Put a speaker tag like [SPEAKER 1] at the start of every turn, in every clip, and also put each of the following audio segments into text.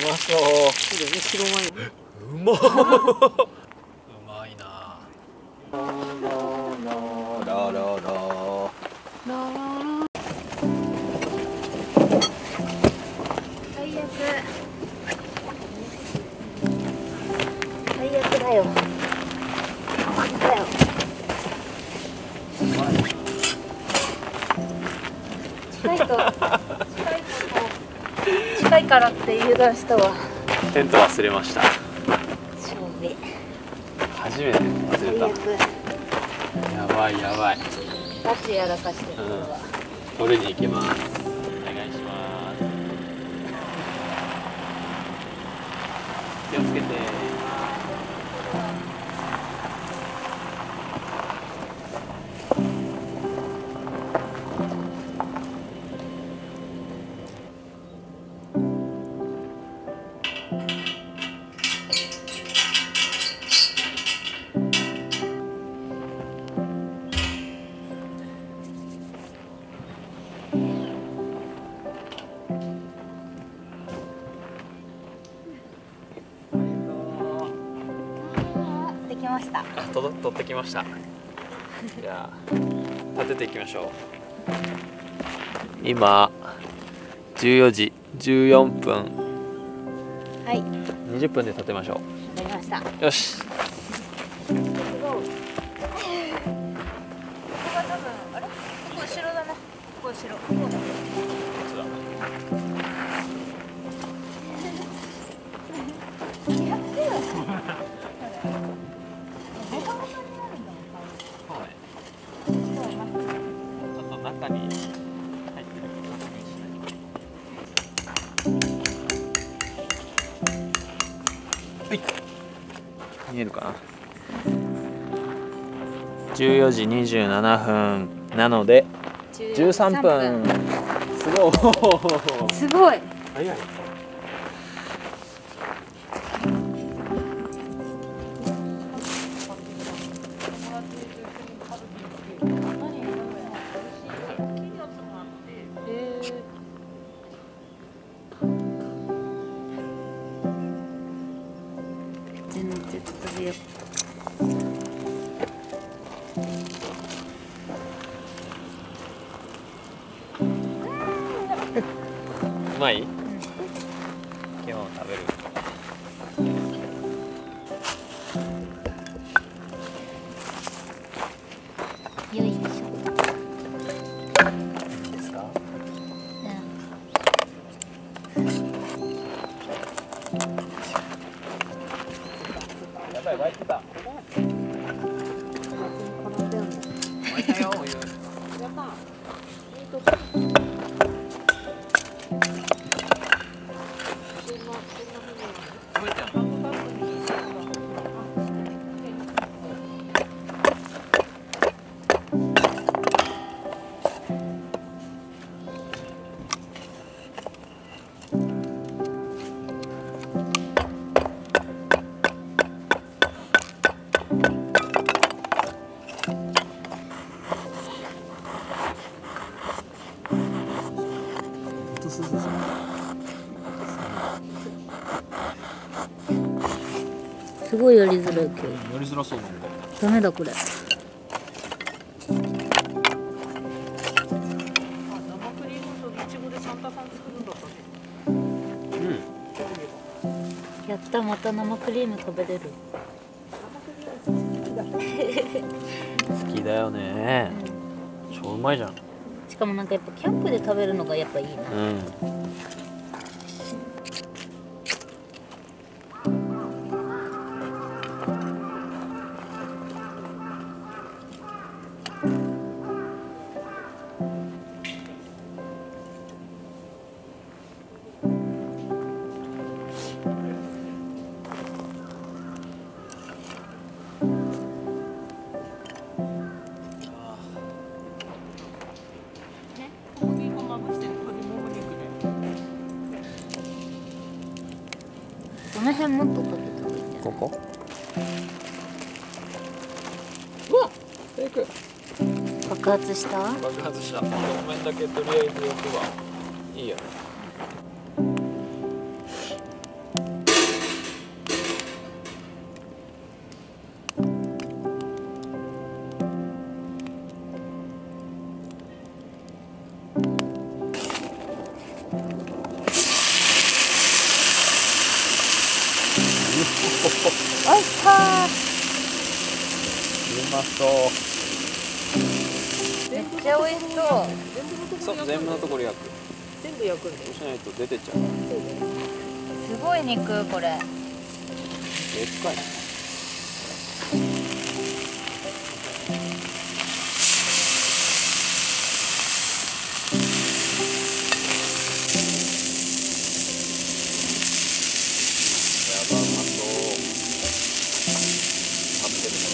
[SPEAKER 1] まそう。
[SPEAKER 2] 白ワイン。
[SPEAKER 1] うまっ。うまいな。ララララ。
[SPEAKER 2] 最悪。最悪だよ。だよ。近いからって油断したわ。
[SPEAKER 1] テント忘れました。
[SPEAKER 2] 勝負。
[SPEAKER 1] 初めて忘れた。やばいやばい。
[SPEAKER 2] ガチやらかしてる。
[SPEAKER 1] 取りに行きます。お願いします。気をつけて。
[SPEAKER 2] できました。
[SPEAKER 1] 取ってきました。じゃあ立てていきましょう。今14時14分。
[SPEAKER 2] はい。
[SPEAKER 1] 20分で立てましょう。
[SPEAKER 2] やりました。
[SPEAKER 1] よし。
[SPEAKER 2] ここが多分あれ？ここ後ろだな。ここ後ろ。やってよ。
[SPEAKER 1] 中に入ってるはい、見えるかな。14時27分なので13分。すごい。
[SPEAKER 2] すごい。
[SPEAKER 1] 早い。
[SPEAKER 2] 全然食べよう。
[SPEAKER 1] うまい？今日も食べる。
[SPEAKER 2] よいしょ。
[SPEAKER 1] いいですか？やばい、沸いてた。沸いたよ、お湯。やった。
[SPEAKER 2] すごいやりづらいけど。
[SPEAKER 1] やりづらそうなんか。
[SPEAKER 2] ダメだこれ。
[SPEAKER 1] 生クリームとイチゴでサンタさん作るんだったね。
[SPEAKER 2] やった、また生クリーム食べれる。
[SPEAKER 1] 好きだよね。超うまいじゃん。
[SPEAKER 2] しかもなんかやっぱキャンプで食べるのがやっぱいいな。この辺もっとかけた方がいいんじゃない？
[SPEAKER 1] ここ。うわ、テイク。
[SPEAKER 2] 爆発した？
[SPEAKER 1] 爆発した。表面だけとりあえず置くわ。いいよね。
[SPEAKER 2] おいしそう。
[SPEAKER 1] うまそう。
[SPEAKER 2] めっちゃ美味しそう。
[SPEAKER 1] そう、全部のところ焼く。
[SPEAKER 3] 全部焼くんだよ。
[SPEAKER 1] そうしないと出てっちゃう。
[SPEAKER 2] すごい肉これ。
[SPEAKER 1] でっかい。やばうまそう。食べてるね。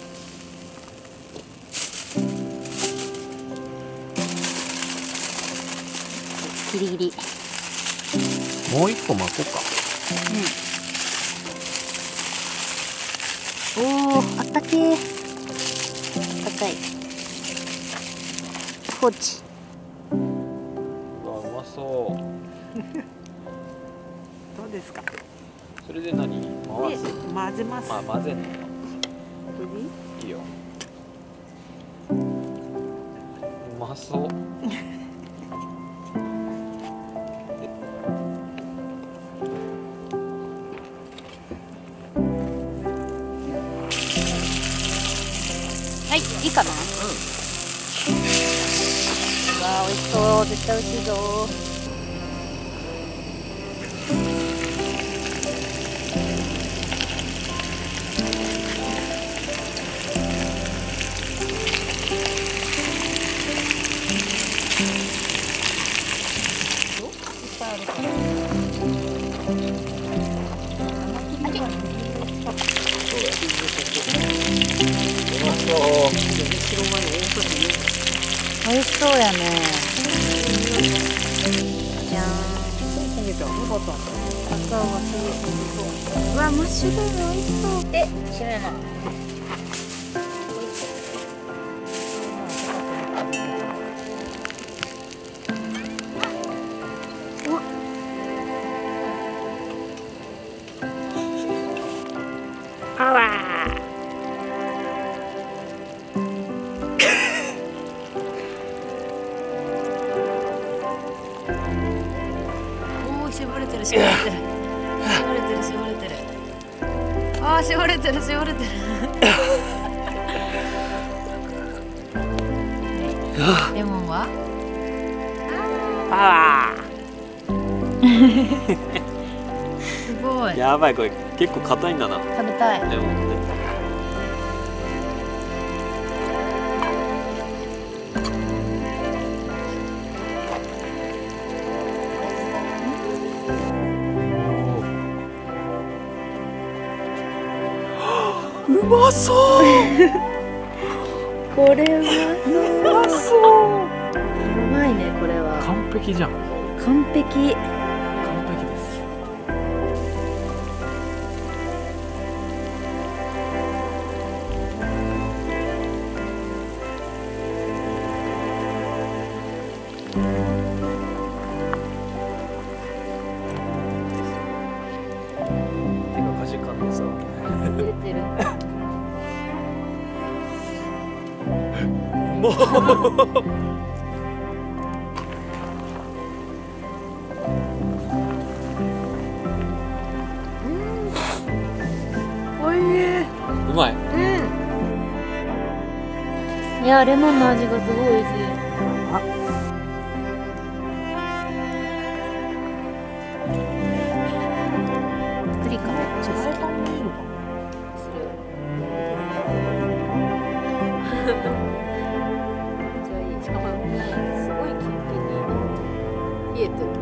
[SPEAKER 2] ギリギリ。
[SPEAKER 1] もう一個巻こうか。
[SPEAKER 2] うん。おお、あったけー。あったかい。放置。
[SPEAKER 1] うわ、うまそう。
[SPEAKER 3] どうですか。
[SPEAKER 1] それで何？回す。
[SPEAKER 3] 混ぜます。
[SPEAKER 1] あ、混ぜんの。
[SPEAKER 3] これでいい？
[SPEAKER 1] いいよ。うまそう。
[SPEAKER 2] はい、いいかな。うわー、美味しそう。絶対美味しいぞ。
[SPEAKER 1] うまそう。
[SPEAKER 2] 美味しそうやね。じゃーん。
[SPEAKER 3] 焦げちゃう。よかったんだ。
[SPEAKER 2] 赤はすごい。うわ、マッシュルーム美味しそう。え、知らない。
[SPEAKER 3] あわ
[SPEAKER 2] おお、絞れてる絞れてる。絞れてる絞れてる。ああ、絞れてる絞れてる。レモンは？
[SPEAKER 3] あ
[SPEAKER 2] すごい。
[SPEAKER 1] やばい、これ結構硬いんだな。
[SPEAKER 2] 食べたい。
[SPEAKER 1] でもね。うまそう。
[SPEAKER 2] これは
[SPEAKER 1] うまそう。
[SPEAKER 2] やばいね、これは。
[SPEAKER 1] 完璧じゃん。
[SPEAKER 2] 完璧。
[SPEAKER 1] 完璧です。手がかじかんでさ。
[SPEAKER 2] 出てる。
[SPEAKER 1] もう。
[SPEAKER 3] おいしい。
[SPEAKER 1] うまい。
[SPEAKER 2] いや、レモンの味がすごい美味しい。パプリカめっちゃ好き。する。めっちゃいい。しかもすごいキンキンに冷えてる。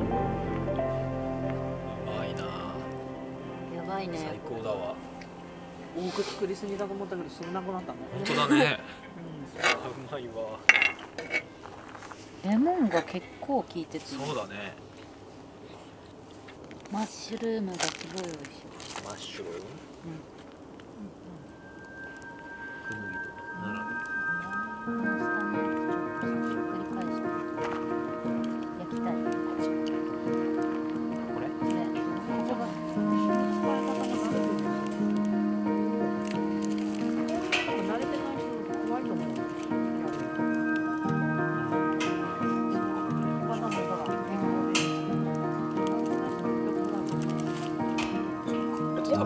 [SPEAKER 1] うまいな。
[SPEAKER 2] やばいね。
[SPEAKER 1] 最高だわ。
[SPEAKER 3] 多く作りすぎだと思ったけど、すぐなくなったね。
[SPEAKER 1] 本当だね。うまいわ。
[SPEAKER 2] レモンが結構効いてて、
[SPEAKER 1] そうだね。
[SPEAKER 2] マッシュルームがすごい美味しい。
[SPEAKER 1] マッシュルーム。小麦と並べる。
[SPEAKER 2] この下にちょっとひっくり返して焼きたい。
[SPEAKER 1] これ？
[SPEAKER 2] これ、ここが
[SPEAKER 3] 慣れてない人怖いと思う。バナナほら。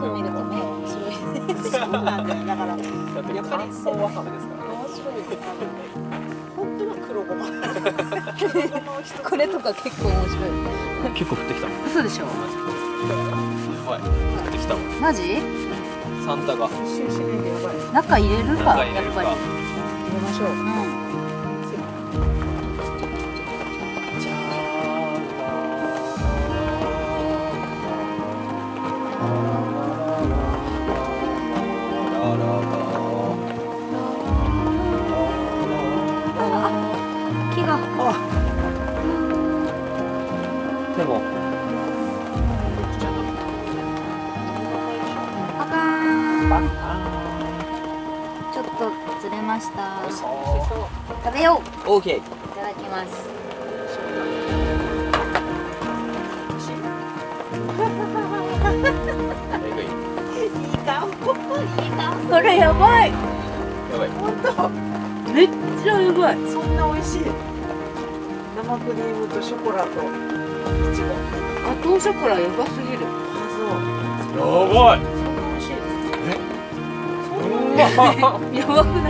[SPEAKER 2] の見るとね面白い。
[SPEAKER 3] そうなんだよ。だから
[SPEAKER 1] だって乾燥わかめですから。
[SPEAKER 3] 面白い。本当は黒ごま。
[SPEAKER 2] これとか結構面白い。
[SPEAKER 1] 結構降ってきた。
[SPEAKER 2] 嘘でしょ。
[SPEAKER 1] やばい。降ってきたわ。
[SPEAKER 2] マジ？
[SPEAKER 1] サンタが。
[SPEAKER 3] 一瞬しないでやばい。
[SPEAKER 2] 中入れるか。
[SPEAKER 1] 中入れるか
[SPEAKER 2] やっぱり。
[SPEAKER 3] 入れましょう。
[SPEAKER 2] うん。
[SPEAKER 3] じゃ
[SPEAKER 2] 木が。
[SPEAKER 1] でも。
[SPEAKER 2] パカーン。ちょっとずれました。食べよう。
[SPEAKER 1] オーケー。
[SPEAKER 2] いただきます。
[SPEAKER 1] えぐい。
[SPEAKER 3] いい顔。
[SPEAKER 2] これやばい。
[SPEAKER 1] やばい。
[SPEAKER 3] 本当。
[SPEAKER 2] めっちゃやばい。
[SPEAKER 3] そんな美味しい。生クリームとショコラといちご。
[SPEAKER 2] ガトーショコラやばすぎる。
[SPEAKER 3] あ、そう。
[SPEAKER 1] やばい。
[SPEAKER 3] そんな美味しい。
[SPEAKER 2] やばくない？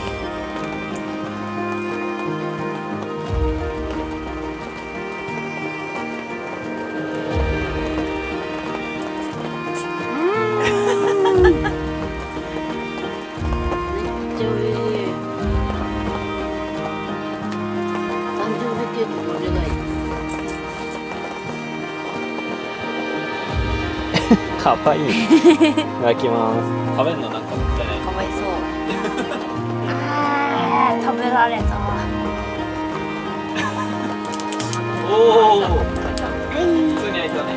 [SPEAKER 1] かわいい。いただきます。食べるのなんかもったいない。
[SPEAKER 2] かわいそう。あー、食べられた。
[SPEAKER 1] おお。普通に開いたね。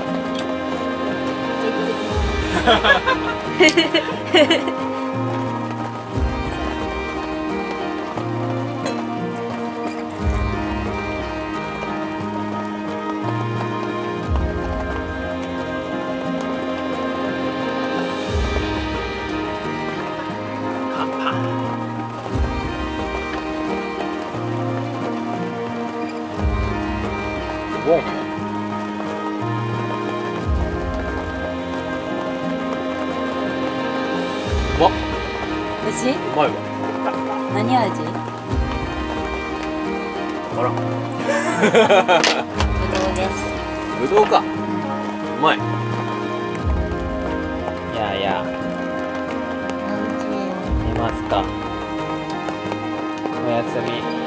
[SPEAKER 1] ボン。うまっ。
[SPEAKER 2] 美味しい？
[SPEAKER 1] うまいわ。
[SPEAKER 2] 何味？
[SPEAKER 1] あら。
[SPEAKER 2] ぶどうです。
[SPEAKER 1] ぶどうか。うまい。いやいや。寝ますか。おやすみ。